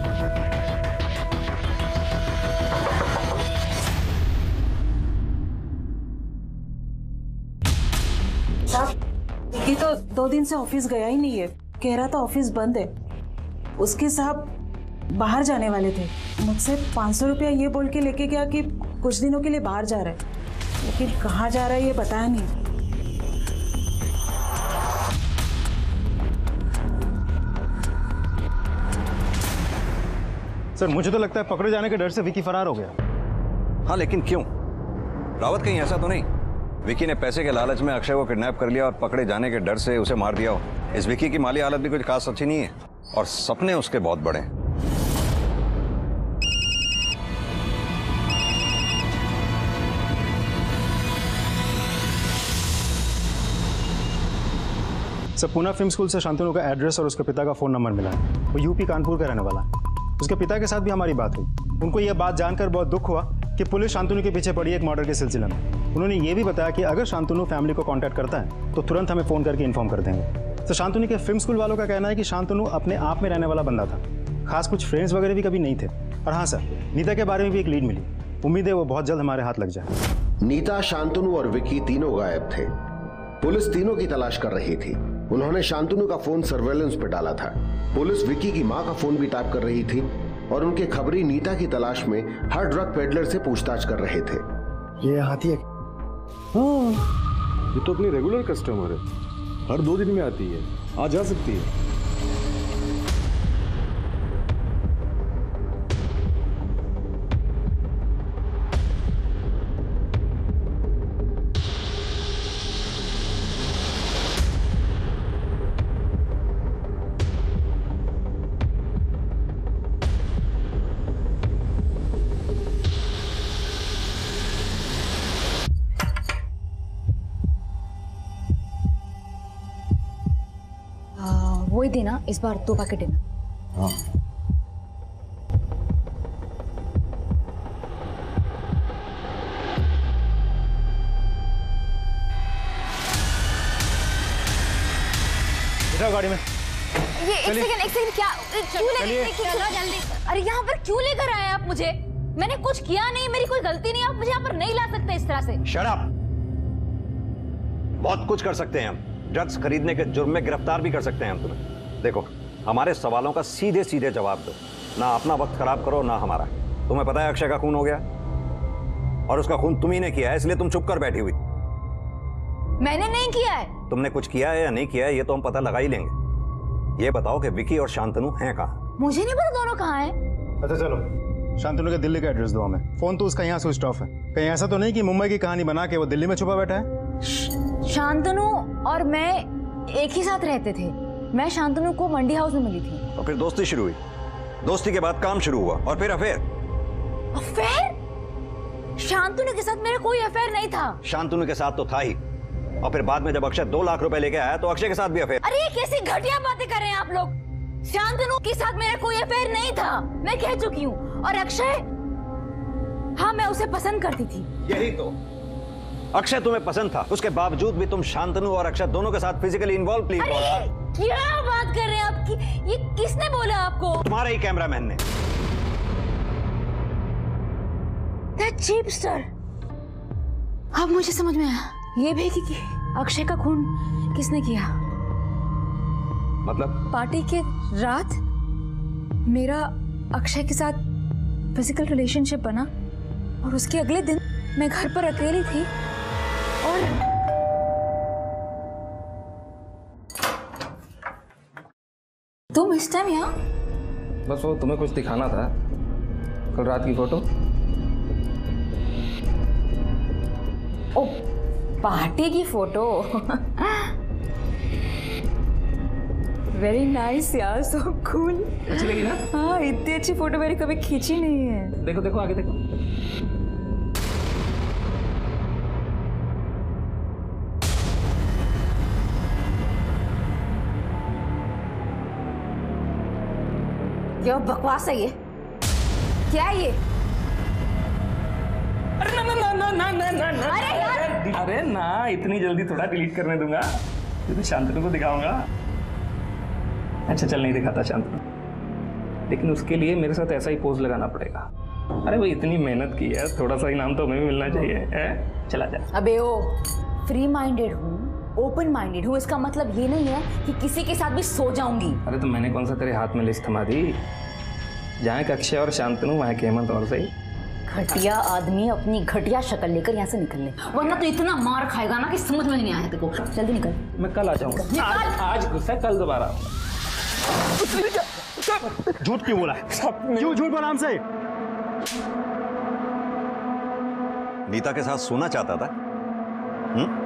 विकी तो दो दिन से ऑफिस गया ही नहीं है, कह रहा था ऑफिस बंद है। उसके साहब बाहर जाने वाले थे, मुझसे पाँच सौ रुपया ये बोल के लेके गया कि कुछ दिनों के लिए बाहर जा रहा है, लेकिन कहाँ जा रहा है ये बताया नहीं। सर मुझे तो लगता है पकड़े जाने के डर से विकी फरार हो गया। हाँ लेकिन क्यों? रावत कहीं ऐसा तो नहीं विकी ने पैसे के लालच में अक्षय को किडनैप कर लिया और पकड़े जाने के डर से उसे मार दिया हो? इस विकी की माली हालत भी कुछ खास अच्छी नहीं है और सपने उसके बहुत बड़े हैं। सर पूना फिल्म स्कूल से शांतनु का एड्रेस और उसके पिता का फोन नंबर मिला है। वो यूपी कानपुर का रहने वाला है। उसके पिता के साथ भी हमारी बात हुई। उनको यह बात जानकर बहुत दुख हुआ कि पुलिस शांतनु के पीछे पड़ी एक मर्डर के सिलसिले में। उन्होंने ये भी बताया कि अगर शांतनु फैमिली को कांटेक्ट करता है तो तुरंत हमें फ़ोन करके इन्फॉर्म कर देंगे। तो शांतनु के फिल्म स्कूल वालों का कहना है कि शांतनु अपने आप में रहने वाला बंदा था, खास कुछ फ्रेंड्स वगैरह भी कभी नहीं थे। और हाँ सर, नीता के बारे में भी एक लीड मिली, उम्मीद है वो बहुत जल्द हमारे हाथ लग जाए। नीता, शांतनु और विकी तीनों गायब थे। पुलिस तीनों की तलाश कर रही थी। उन्होंने शांतनु का फोन सर्वेलेंस पे डाला था। पुलिस विकी की मां का फोन भी टैप कर रही थी और उनके खबरी नीता की तलाश में हर ड्रग पेडलर से पूछताछ कर रहे थे। ये हाथी है? हाँ, ये तो अपनी रेगुलर कस्टमर है, हर दो दिन में आती है, आ जा सकती है। वही देना इस बार दो पैकेट देना। हाँ। बैठो गाड़ी में। ये एक सेकंड एक सेकंड क्या क्यों ले चलो जल्दी। अरे यहाँ पर क्यों लेकर आए आप मुझे? मैंने कुछ किया नहीं, मेरी कोई गलती नहीं, आप मुझे यहाँ पर नहीं ला सकते इस तरह से। Shut up. बहुत कुछ कर सकते हैं हम, ड्रग्स खरीदने के जुर्म में गिरफ्तार भी कर सकते हैं हम तुम्हें। देखो, हमारे सवालों का सीधे सीधे जवाब दो, ना अपना वक्त खराब करो ना हमारा। तुम्हें पता है अक्षय का खून हो गया और उसका खून तुम ही ने किया है, इसलिए तुम चुप कर बैठी हुई। मैंने नहीं किया है। तुमने कुछ किया है या नहीं किया है ये तो हम पता लगा ही लेंगे। ये बताओ कि विकी और शांतनु हैं कहाँ? मुझे नहीं पता दोनों कहाँ हैं। अच्छा चलो, शांतनु के दिल्ली का एड्रेस दो हमें। फोन तो उसका यहाँ स्विच ऑफ है। कहीं ऐसा तो नहीं कि मुंबई की कहानी बना के वो दिल्ली में छुपा बैठा है? शांतनु और मैं एक ही साथ रहते थे, मैं शांतनु को मंडी हाउस में मिली थी। और फिर दोस्ती शुरू हुई, दोस्ती के बाद काम शुरू हुआ और फिर अफेयर। अफेयर? शांतनु के साथ मेरा कोई अफेयर नहीं था। शांतनु के साथ तो था ही, और फिर बाद में जब अक्षय दो लाख रुपए लेके आया तो अक्षय के साथ भी अफेयर। अरे ये कैसी घटिया बातें कर रहे हैं आप लोग। शांतनु के साथ मेरा कोई अफेयर नहीं था, मैं कह चुकी हूँ। और अक्षय, हाँ मैं उसे पसंद करती थी। यही तो, अक्षय तुम्हें पसंद था, उसके बावजूद भी तुम शांतनु और अक्षय दोनों के साथ फिजिकली इन्वॉल्व थी। अरे क्या बात कर रहे हैं आप? कि, ये किसने बोला आपको? तुम्हारा ही कैमरामैन ने। That cheapster। अब मुझे समझ में आया, ये भी कि, कि अक्षय का खून किसने किया। मतलब? पार्टी के रात मेरा अक्षय के साथ फिजिकल रिलेशनशिप बना और उसके अगले दिन मैं घर पर अकेली थी और तुम इस टाइम यहाँ? बस वो तुम्हें कुछ दिखाना था, कल रात की फोटो। ओ, पार्टी की फोटो। वेरी नाइस यार, सो कूल। अच्छी लगी ना? हाँ, इतनी अच्छी फोटो मैंने कभी खींची नहीं है। देखो देखो आगे देखो। क्या बकवास है ये? क्या है ये? अरे ना ना ना ना ना ना ना ना। अरे यार! अरे ना, इतनी जल्दी थोड़ा डिलीट करने दूंगा। ये तो शांतनु को दिखाऊंगा। अच्छा चल, नहीं दिखाता शांतनु, लेकिन उसके लिए मेरे साथ ऐसा ही पोज लगाना पड़ेगा। अरे वो इतनी मेहनत की है, थोड़ा सा इनाम तो हमें भी मिलना चाहिए। है? चला जा। अबे ओ, फ्री माइंडेड हूँ, ओपन माइंडेड हूँ, इसका मतलब ये नहीं है कि किसी के साथ भी सो जाऊंगी। अरे तो मैंने कौन सा तेरे हाथ में लिस्ट थमा दी? जहाँ के अक्षय और शांतनु, वहाँ के हेमंत और सही। घटिया आदमी, अपनी घटिया शक्ल लेकर यहाँ से निकल ले, वरना तो इतना मार खाएगा ना कि समझ में नहीं आया तेरे को। जल्दी निकल। मैं कल आ जाऊंगा। आज, आज गुस्सा, कल दोबारा। झूठ क्यों बोला? क्यों झूठ बोला हमसे? नीता के साथ सोना चाहता था, हुँ?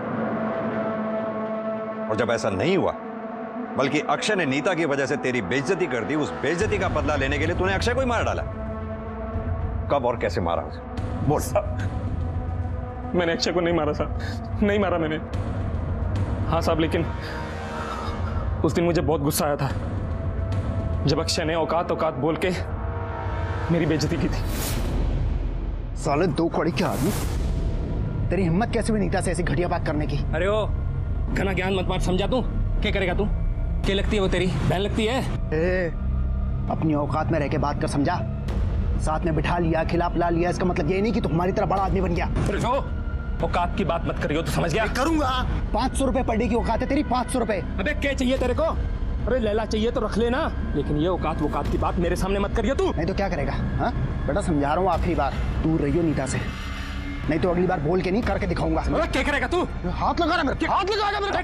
और जब ऐसा नहीं हुआ, बल्कि अक्षय ने नीता की वजह से तेरी बेइज्जती कर दी, उस बेइज्जती का बदला लेने के लिए तूने अक्षय को ही मार डाला। कब और कैसे मारा उसे? बोल। मैंने अक्षय को नहीं मारा साहब, नहीं मारा मैंने। हाँ साहब, लेकिन उस दिन मुझे बहुत गुस्सा आया था जब अक्षय ने औकात औकात बोल के मेरी बेइज्जती की थी। साले दो कौड़ी के आदमी, तेरी हिम्मत कैसे हुई नीता से ऐसी घटिया बात करने की? अरे ओ, घना ज्ञान मत मार, समझा तू? क्या करेगा तू? क्या लगती है वो तेरी बहन लगती है? ए, अपनी औकात में रह के बात कर, समझा? साथ में बिठा लिया, खिला पिला लिया, इसका मतलब ये नहीं कि तू हमारी तरह बड़ा आदमी बन गया। औकात की बात मत करियो, तो समझ गया? करूंगा। पाँच सौ रुपए पर डे की औकात है तेरी, पाँच सौ रुपए। अबे क्या चाहिए तेरे को? अरे लैला चाहिए तो रख लेना, लेकिन ये औकात औकात की बात मेरे सामने मत करियो तू। नहीं तो क्या करेगा? हाँ बेटा, समझा रहा हूँ आखिरी बार, दूर रहियो नीता से, नहीं तो अगली बार बोल के नहीं करके दिखाऊंगा। क्या करेगा तू? हाथ लगा रहा मेरे, हाथ लगा रहा मेरे।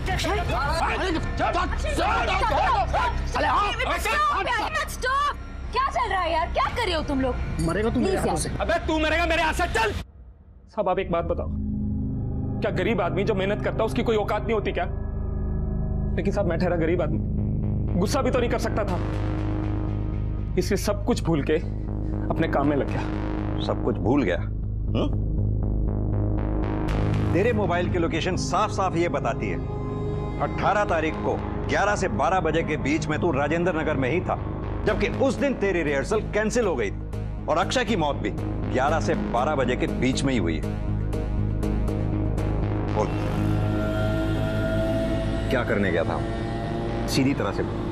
क्या चल रहा है यार? क्या कर रहे हो तुम लोग? मरेगा तू मेरे हाथों से। अबे तू मरेगा मेरे हाथ से। चल साहब, आप एक बात बताओ, क्या गरीब आदमी जो मेहनत करता उसकी कोई औकात नहीं होती क्या? लेकिन साहब मैं ठहरा गरीब आदमी, गुस्सा भी तो नहीं कर सकता था, इसलिए सब कुछ भूल के अपने काम में लग गया। सब कुछ भूल गया? हुँ? तेरे मोबाइल की लोकेशन साफ साफ ये बताती है, अठारह तारीख को ग्यारह से बारह बजे के बीच में तू राजेंद्र नगर में ही था, जबकि उस दिन तेरी रिहर्सल कैंसिल हो गई थी और अक्षय की मौत भी ग्यारह से बारह बजे के बीच में ही हुई है। बोल, क्या करने गया था? सीधी तरह से बोल।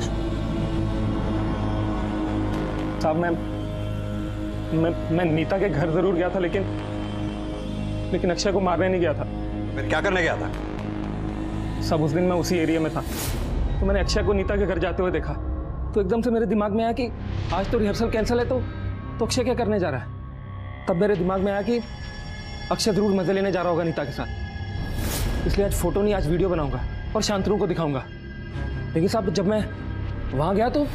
साहब मैं मैं मैं नीता के घर जरूर गया था, लेकिन लेकिन अक्षय को मारने नहीं गया था। फिर क्या करने गया था? सब उस दिन मैं उसी एरिया में था, तो मैंने अक्षय को नीता के घर जाते हुए देखा, तो एकदम से मेरे दिमाग में आया कि आज तो रिहर्सल कैंसिल है, तो तो अक्षय क्या करने जा रहा है? तब मेरे दिमाग में आया कि अक्षय जरूर मजे लेने जा रहा होगा नीता के साथ, इसलिए आज फोटो नहीं, आज वीडियो बनाऊंगा और शांतनु को दिखाऊंगा। लेकिन साहब जब मैं वहां गया तो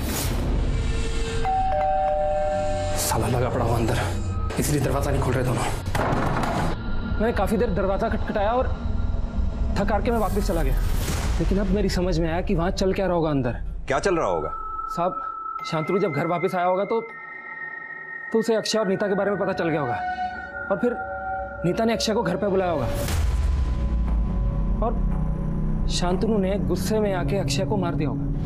साला लगा पड़ा हुआ अंदर, इसलिए दरवाजा नहीं खोल रहे दोनों। मैंने काफी देर दरवाजा खटखटाया और थक हार के मैं वापस चला गया। लेकिन अब मेरी समझ में आया कि वहां चल क्या रहा होगा अंदर। क्या चल रहा होगा? साहब, शांतनु जब घर वापस आया होगा तो तो उसे अक्षय और नीता के बारे में पता चल गया होगा, और फिर नीता ने अक्षय को घर पे बुलाया होगा, और शांतनु ने गुस्से में आके अक्षय को मार दिया होगा।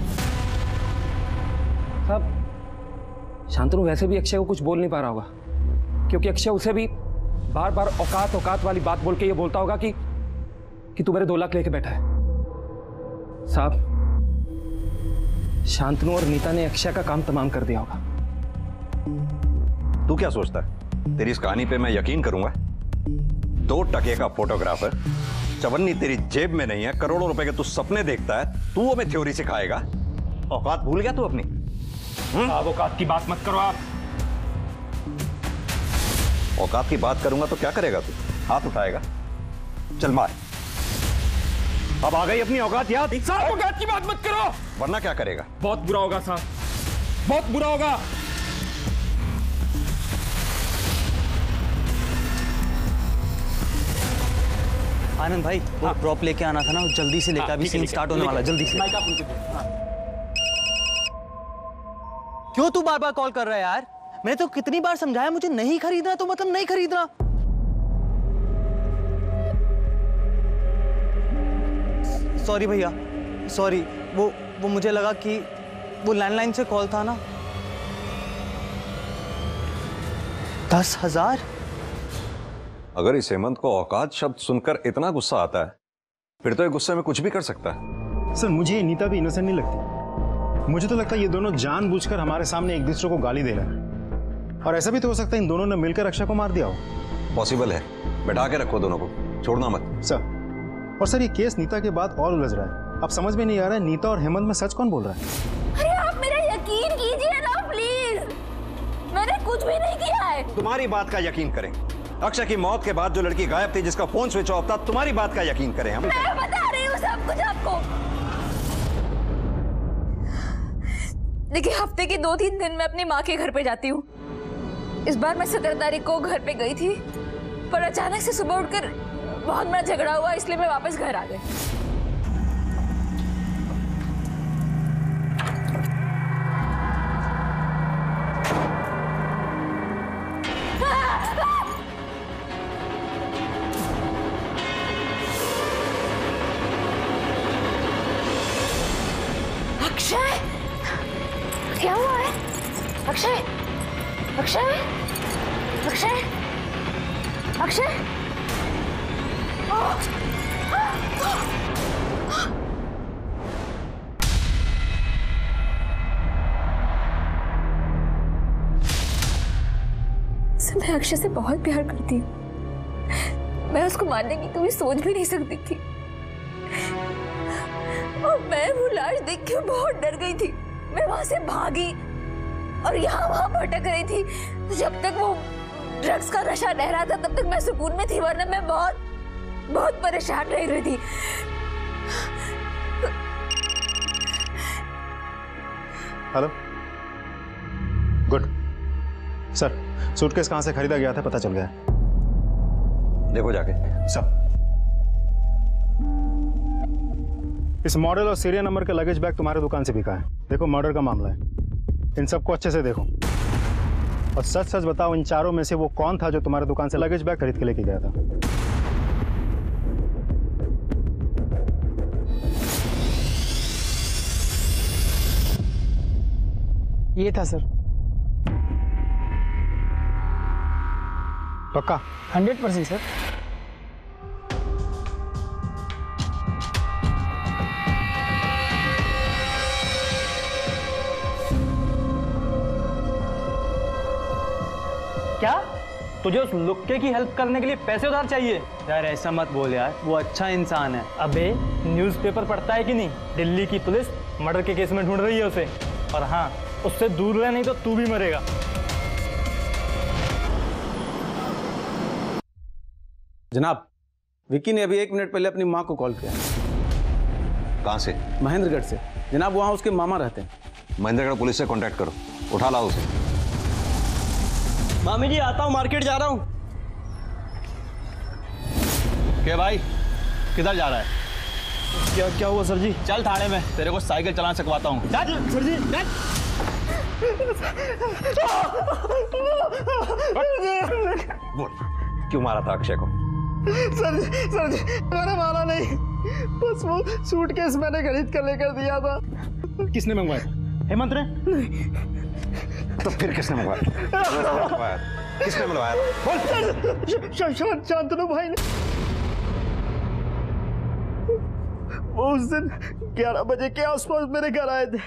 साहब, शांतनु वैसे भी अक्षय को कुछ बोल नहीं पा रहा होगा, क्योंकि अक्षय उसे भी बार बार औकात औकात वाली बात बोल के ये बोलता होगा कि कि तू मेरे दो लाख लेके बैठा है। साहब, शांतनु और नीता ने अक्षय का काम तमाम कर दिया होगा। तू क्या सोचता है तेरी इस कहानी पे मैं यकीन करूंगा? दो टके का फोटोग्राफर, चवन्नी तेरी जेब में नहीं है, करोड़ों रुपए के तू सपने देखता है, तू हमें थ्योरी सिखाएगा? औकात भूल गया तू अपनी? आप औकात की बात मत करो। आप औकात की बात करूंगा तो क्या करेगा तू? हाथ उठाएगा? चल मार। अब आ गई अपनी औकात याद? साहब, औकात की बात मत करो, वरना क्या करेगा? बहुत बुरा होगा साहब, बहुत बुरा होगा। आनंद भाई, वो ड्रॉप लेके आना था ना, जल्दी से लेकर, अभी सीन स्टार्ट होने वाला, जल्दी से। क्यों तू बार बार कॉल कर रहा है यार? मैंने तो कितनी बार समझाया मुझे नहीं खरीदना, तो मतलब नहीं खरीदना। सॉरी भैया, सॉरी, वो वो मुझे लगा कि वो लैंडलाइन से कॉल था ना। दस हजार? अगर इस हेमंत को औकात शब्द सुनकर इतना गुस्सा आता है, फिर तो ये गुस्से में कुछ भी कर सकता है। सर, मुझे ये नीता भी इनोसेंट नहीं लगती। मुझे तो लगता है ये दोनों जानबूझकर हमारे सामने एक दूसरे को गाली दे रहे हैं, और ऐसा भी तो हो सकता है इन दोनों ने मिलकर अक्षय को मार दिया हो। पॉसिबल है, बैठा के रखो दोनों को, छोड़ना मत। सर, और सर ये केस नीता के बाद और उलझ रहा है। अब समझ में नहीं आ रहा है नीता और हेमंत में सच कौन बोल रहा है। अरे आप मेरा यकीन कीजिए ना प्लीज, मैंने कुछ भी नहीं किया है। तुम्हारी बात का यकीन करें? अक्षय की मौत के बाद जो लड़की गायब थी, जिसका फोन स्विच ऑफ था, तुम्हारी बात का यकीन करें हम? मैं बता रही हूँ सब कुछ आपको। देखिए, हफ्ते के दो तीन दिन मैं अपनी माँ के घर पे जाती हूँ। इस बार मैं सत्रह तारीख को घर पे गई थी, पर अचानक से सुबह उठकर बहुत बड़ा झगड़ा हुआ, इसलिए मैं वापस घर आ गई। अक्षय, क्या हुआ है? अक्षय, अक्षय, अक्षय, अक्षय, मैं अक्षय से बहुत प्यार करती हूँ। मैं उसको मारने की कभी सोच भी नहीं सकती थी, और मैं वो लाश देख के बहुत डर गई थी। मैं वहां से भागी और यहाँ वहां भटक रही थी। जब तक वो ड्रग्स का नशा रह रहा था तब तक मैं सुकून में थी, वरना मैं बहुत बहुत परेशान रह रही थी। हेलो, गुड सर, सूटकेस कहां से खरीदा गया था पता चल गया। देखो जाके। सब इस मॉडल और सीरियल नंबर के लगेज बैग तुम्हारे दुकान से बिका है। देखो, मर्डर का मामला है, इन सबको अच्छे से देखो, और सच सच बताओ इन चारों में से वो कौन था जो तुम्हारे दुकान से लगेज बैग खरीद के लेके गया था। ये था सर। पक्का? Hundred percent sir. क्या तुझे उस लुक्के की हेल्प करने के लिए पैसे उधार चाहिए? यार ऐसा मत बोल यार, वो अच्छा इंसान है। अबे न्यूज़पेपर पढ़ता है कि नहीं? दिल्ली की पुलिस मर्डर के केस में ढूंढ रही है उसे, और हाँ, उससे दूर रह नहीं तो तू भी मरेगा। जनाब, विक्की ने अभी एक मिनट पहले अपनी माँ को कॉल किया। कहाँ से? महेंद्रगढ़ से। जनाब, वहाँ उसके मामा रहते हैं। महेंद्रगढ़ पुलिस से कांटेक्ट करो, उठा लाओ उसे। मामी जी, आता हूँ, मार्केट जा रहा हूँ। क्या भाई, किधर जा रहा है? क्या क्या हुआ सर जी? चल थाने में, तेरे को साइकिल चलाना सिखवाता हूँ। सर जी बोल, क्यों मारा था अक्षय को? सर जी सर जी मैंने मारा नहीं, बस वो सूटकेस मैंने खरीद कर लेकर दिया था। किसने मंगवाया? हेमंत ने? तो फिर किसने मंगवाया? किसने मंगवाया? बोल। शांतनु भाई ने। वो उस दिन ग्यारह बजे के आसपास मेरे घर आए थे।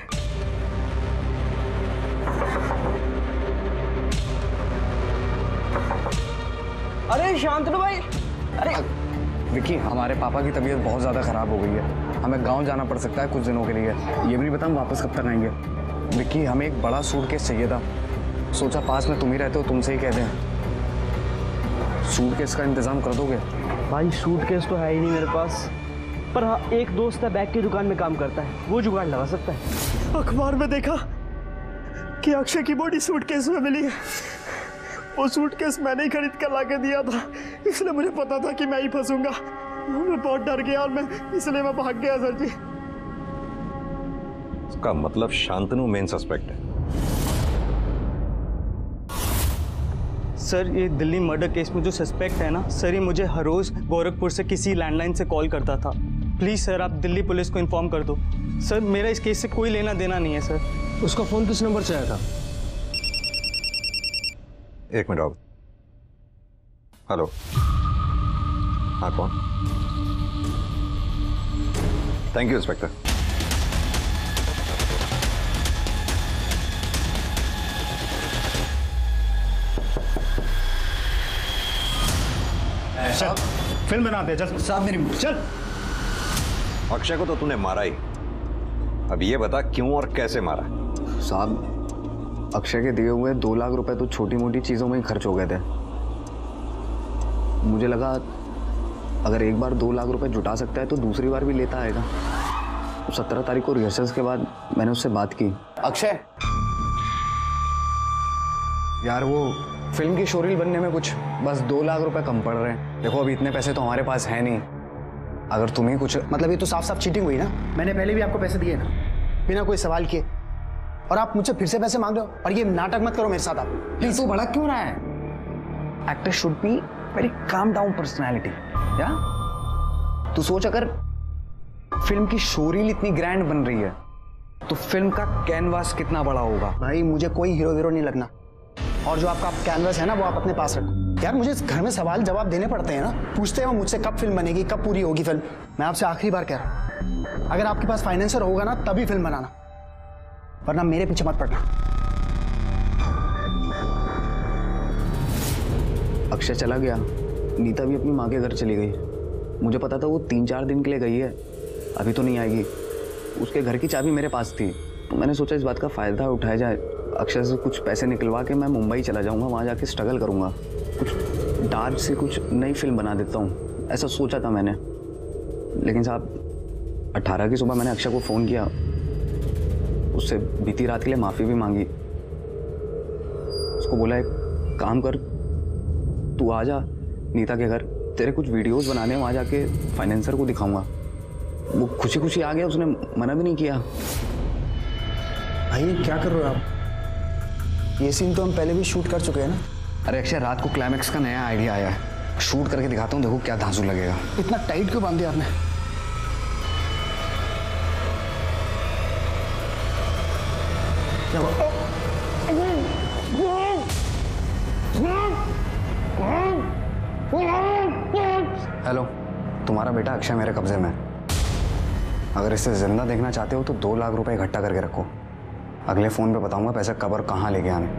अरे शांतनु भाई, अरे विकी, हमारे पापा की तबीयत बहुत ज़्यादा ख़राब हो गई है, हमें गांव जाना पड़ सकता है कुछ दिनों के लिए। ये भी नहीं पता हम वापस कब तक आएंगे। विकी, हमें एक बड़ा सूटकेस चाहिए था, सोचा पास में तुम ही रहते हो, तुमसे ही कह दें। सूटकेस का इंतज़ाम कर दोगे? भाई सूटकेस तो है ही नहीं मेरे पास, पर हाँ एक दोस्त है बैग की दुकान में काम करता है, वो जुगाड़ लगा सकता है। अखबार में देखा कि अक्षय की बॉडी सूटकेस में मिली है। वो सूटकेस मैंने ही खरीद कर लाके दिया था, इसलिए मुझे पता था कि मैं ही फंसूंगा। मैं बहुत डर गया और मैं इसलिए मैं भाग गया सर जी। इसका मतलब शांतनु मेन सस्पेक्ट है। सर ये दिल्ली मर्डर केस में जो सस्पेक्ट है ना सर, ये मुझे हर रोज गोरखपुर से किसी लैंडलाइन से कॉल करता था। प्लीज सर आप दिल्ली पुलिस को इन्फॉर्म कर दो। सर मेरा इस केस से कोई लेना देना नहीं है सर। उसका फोन किस नंबर से आया था? एक मिनट आओ। हेलो, हाँ कौन? Thank you inspector. चल फिल्म बनाते हैं, चल साहब मेरी चल। अक्षय को तो तूने मारा ही, अब ये बता क्यों और कैसे मारा? साहब अक्षय के दिए हुए दो लाख रुपए तो छोटी मोटी चीज़ों में ही खर्च हो गए थे। मुझे लगा अगर एक बार दो लाख रुपए जुटा सकता है तो दूसरी बार भी लेता आएगा। सत्रह तारीख को रिहर्सल्स के बाद मैंने उससे बात की। अक्षय यार, वो फिल्म की शोरील बनने में कुछ बस दो लाख रुपए कम पड़ रहे हैं। देखो अभी इतने पैसे तो हमारे पास है नहीं, अगर तुम्हें कुछ मतलब ये तो साफ साफ चीटिंग हुई ना। मैंने पहले भी आपको पैसे दिए ना बिना कोई सवाल किए, और आप मुझसे फिर से पैसे मांग रहे हो। और ये नाटक मत करो मेरे साथ आप प्लीज। तू भड़क क्यों रहा है? Actor should be very calm down personality. या तू सोच, अगर फिल्म की शोरील इतनी ग्रैंड बन रही है तो फिल्म का कैनवास कितना बड़ा होगा। भाई मुझे कोई हीरो वीरो नहीं लगना, और जो आपका कैनवास है ना वो आप अपने पास रखो। यार मुझे इस घर में सवाल जवाब देने पड़ते हैं ना, पूछते हैं वो मुझसे कब फिल्म बनेगी, कब पूरी होगी फिल्म। मैं आपसे आखिरी बार कह रहा हूं, अगर आपके पास फाइनेंसर होगा ना तभी फिल्म बनाना, वरना मेरे पीछे मत पड़ना। अक्षय चला गया, नीता भी अपनी माँ के घर चली गई। मुझे पता था वो तीन चार दिन के लिए गई है, अभी तो नहीं आएगी। उसके घर की चाबी मेरे पास थी, तो मैंने सोचा इस बात का फ़ायदा उठाया जाए। अक्षय से कुछ पैसे निकलवा के मैं मुंबई चला जाऊंगा, वहाँ जाके स्ट्रगल करूंगा, कुछ डार्क से कुछ नई फिल्म बना देता हूँ, ऐसा सोचा था मैंने। लेकिन साहब अठारह की सुबह मैंने अक्षय को फ़ोन किया, उससे बीती रात के लिए माफ़ी भी मांगी। उसको बोला एक काम कर, तू आ जा नीता के घर, तेरे कुछ वीडियोस बनाने, वहाँ जाके फाइनेंसर को दिखाऊंगा। वो खुशी खुशी आ गया, उसने मना भी नहीं किया। भाई क्या कर रहे हो आप? ये सीन तो हम पहले भी शूट कर चुके हैं ना। अरे अक्षय, रात को क्लाइमैक्स का नया आइडिया आया है, शूट करके दिखाता हूँ, देखो क्या धांसू लगेगा। इतना टाइट क्यों बांध दिया आपने? हेलो, तुम्हारा बेटा अक्षय मेरे कब्जे में है। अगर इसे जिंदा देखना चाहते हो तो दो लाख रुपए इकट्ठा करके रखो, अगले फोन पे बताऊंगा पैसे कब और कहाँ लेके आने।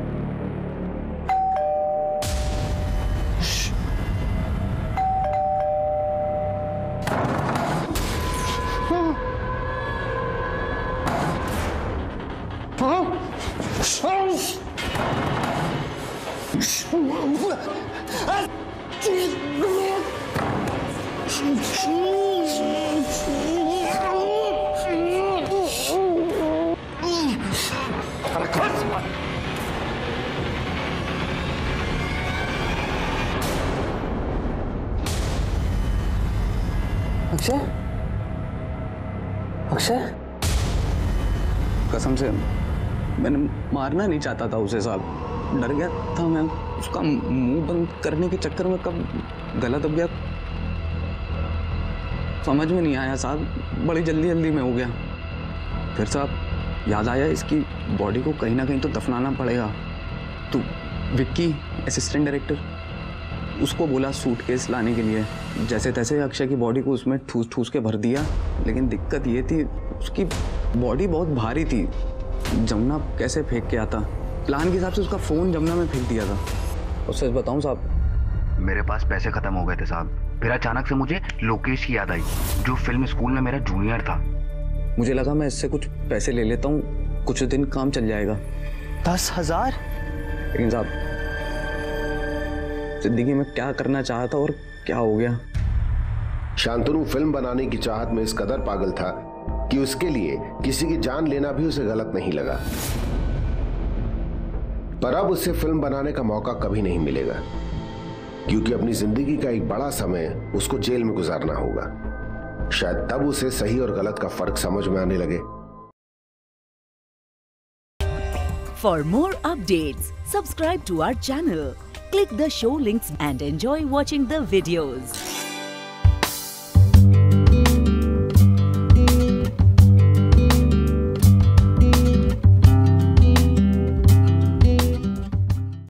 अक्षय अक्षय, कसम से मैंने मारना नहीं चाहता था उसे साहब, डर गया था मैं। उसका मुंह बंद करने के चक्कर में कब गला दब गया समझ में नहीं आया साहब, बड़ी जल्दी जल्दी में हो गया। फिर साहब याद आया इसकी बॉडी को कहीं ना कहीं तो दफनाना पड़ेगा। तो विक्की असिस्टेंट डायरेक्टर, उसको बोला सूटकेस लाने के लिए। जैसे तैसे अक्षय की बॉडी को उसमें ठूस ठूस के भर दिया, लेकिन दिक्कत ये थी उसकी बॉडी बहुत भारी थी। जमुना कैसे फेंक के आता, प्लान के हिसाब से उसका फ़ोन जमुना में फेंक दिया था। और सच बताऊं साहब, मेरे पास पैसे ख़त्म हो गए थे साहब। फिर अचानक से मुझे लोकेश की याद आई, जो फिल्म स्कूल में मेरा जूनियर था। मुझे लगा मैं इससे कुछ पैसे ले लेता हूँ, कुछ दिन काम चल जाएगा। दस हजार? लेकिन साहब जिंदगी में क्या करना चाहा था और क्या हो गया। शांतनु फिल्म बनाने की चाहत में इस कदर पागल था कि उसके लिए किसी की जान लेना भी उसे गलत नहीं लगा। पर अब उसे फिल्म बनाने का मौका कभी नहीं मिलेगा, क्योंकि अपनी जिंदगी का एक बड़ा समय उसको जेल में गुजारना होगा। शायद तब उसे सही और गलत का फर्क समझ में आने लगे। For more updates, subscribe to our channel, click the show links and enjoy watching the videos.